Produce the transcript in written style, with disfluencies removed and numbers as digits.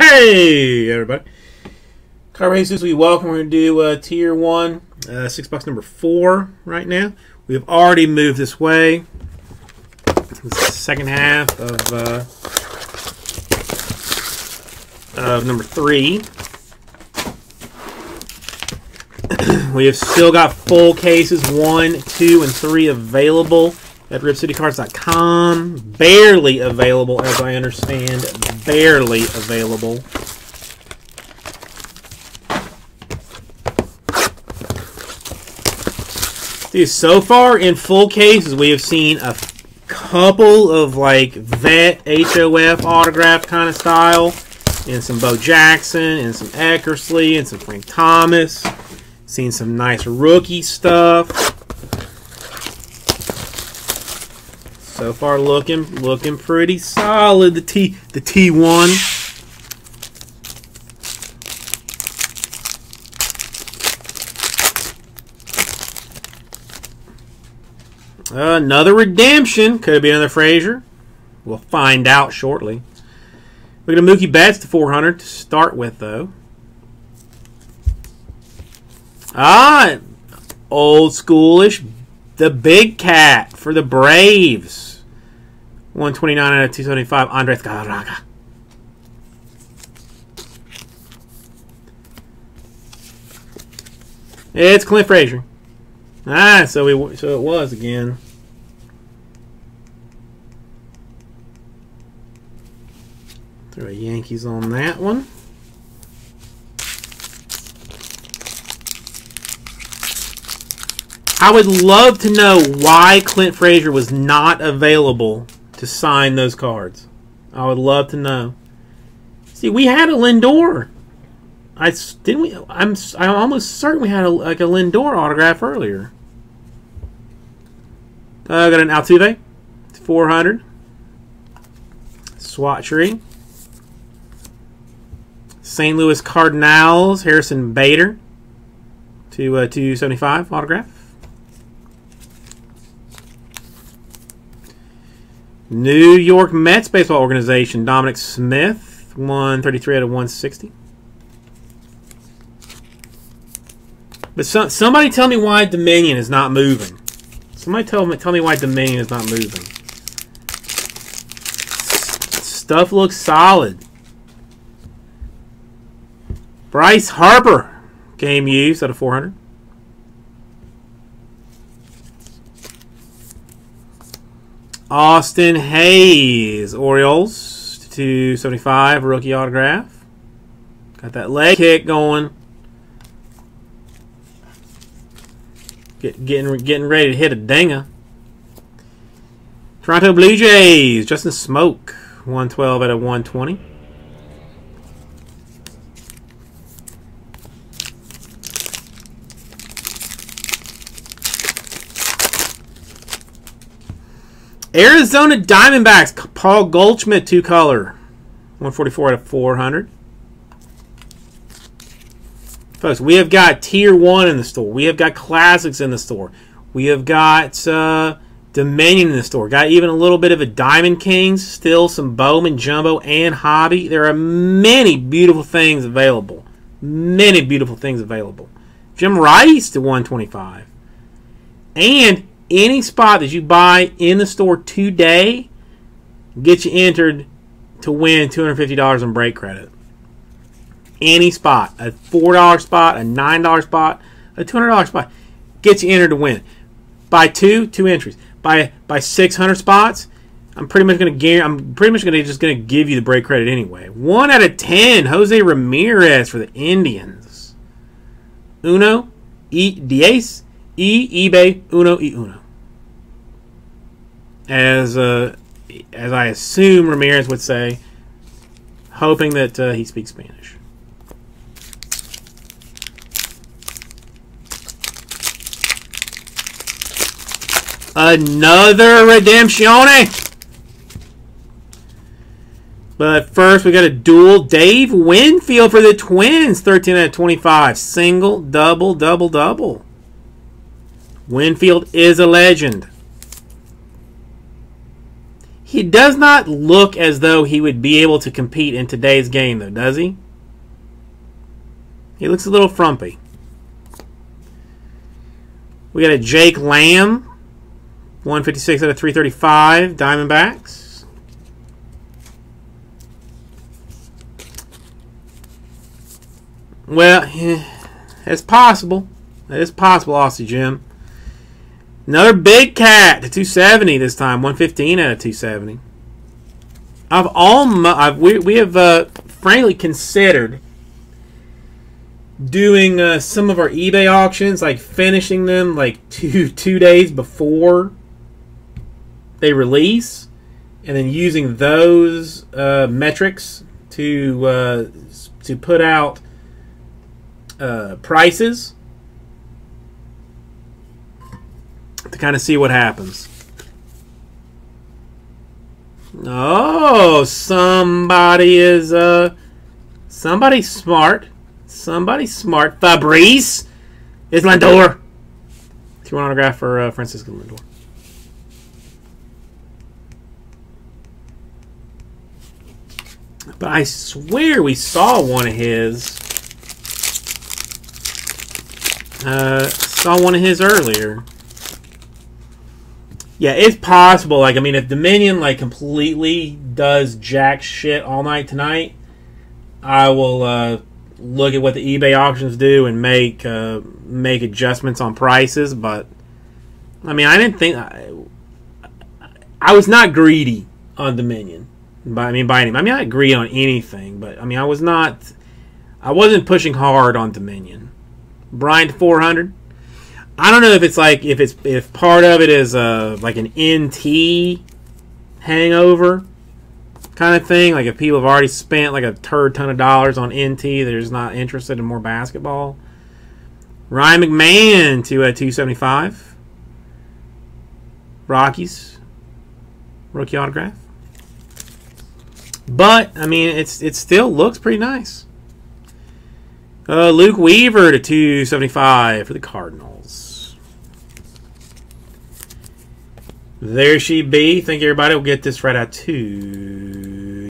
Hey everybody, Car Races, we welcome. We're going to do Tier 1, $6 number 4 right now. We have already moved this way. This is the second half of number 3. We have still got full cases 1, 2, and 3 available at ripcitycards.com. Barely available, as I understand. Barely available. Dude, so far in full cases, we have seen a couple of like vet HOF autograph kind of style, and some Bo Jackson, and some Eckersley, and some Frank Thomas. Seen some nice rookie stuff. So far, looking pretty solid. The T1. Another redemption. Could be another Frazier. We'll find out shortly. Look at a Mookie Betts to 400 to start with, though. Old schoolish. The Big Cat for the Braves. 129 out of 275. Andres Galarraga. It's Clint Frazier. So it was again. Throw a Yankees on that one. I would love to know why Clint Frazier was not available to sign those cards. I would love to know. See, we had a Lindor. I'm almost certain we had a Lindor autograph earlier. Got an Altuve, 400. Swatchery. St. Louis Cardinals, Harrison Bader, to 275 autograph. New York Mets baseball organization, Dominic Smith, 133 out of 160. But somebody tell me why Dominion is not moving. Somebody tell me why Dominion is not moving. Stuff looks solid. Bryce Harper, game used out of 400. Austin Hayes, Orioles, 275, rookie autograph. Got that leg kick going. Getting ready to hit a dinger. Toronto Blue Jays, Justin Smoke, 112 out of 120. Arizona Diamondbacks, Paul Goldschmidt, 2-color, 144 out of 400. Folks, we have got Tier 1 in the store. We have got Classics in the store. We have got Dominion in the store. Got even a little bit of a Diamond Kings. Still some Bowman, Jumbo, and Hobby. There are many beautiful things available. Many beautiful things available. Jim Rice to 125. And any spot that you buy in the store today gets you entered to win $250 in break credit. Any spot. A $4 spot, a $9 spot, a $200 spot gets you entered to win. Buy two entries. Buy 600 spots, I'm pretty much going to just give you the break credit anyway. 1 out of 10, Jose Ramirez for the Indians. Uno, diez, eBay, uno, uno. As I assume Ramirez would say, hoping that he speaks Spanish. Another Redemptione. But first, we got a dual Dave Winfield for the Twins. 13 out of 25. Single, double, double, double. Winfield is a legend. He does not look as though he would be able to compete in today's game, though, does he? He looks a little frumpy. We got a Jake Lamb, 156 out of 335, Diamondbacks. Well, it's possible. It is possible, Aussie Jim. Another big cat to 270 this time, 115 out of 270. We have frankly considered doing some of our eBay auctions, like finishing them like two days before they release, and then using those metrics to put out prices to kind of see what happens. Oh, somebody smart. Somebody smart. Fabrice is Lindor. If you want an autograph for Francisco Lindor. But I swear we saw one of his. Saw one of his earlier. Yeah, it's possible. Like, I mean, if Dominion like completely does jack shit all night tonight, I will look at what the eBay auctions do and make adjustments on prices. But I mean, I didn't think I was not greedy on Dominion. By any, I'm not greedy on anything, but I mean, I wasn't pushing hard on Dominion. Bryant 400. I don't know if it's like if part of it is like an NT hangover kind of thing. Like if people have already spent like a ton of dollars on NT, they're just not interested in more basketball. Ryan McMahon to 275. Rockies rookie autograph. But I mean, it still looks pretty nice. Luke Weaver to 275 for the Cardinals. There she be. Think everybody will get this right out to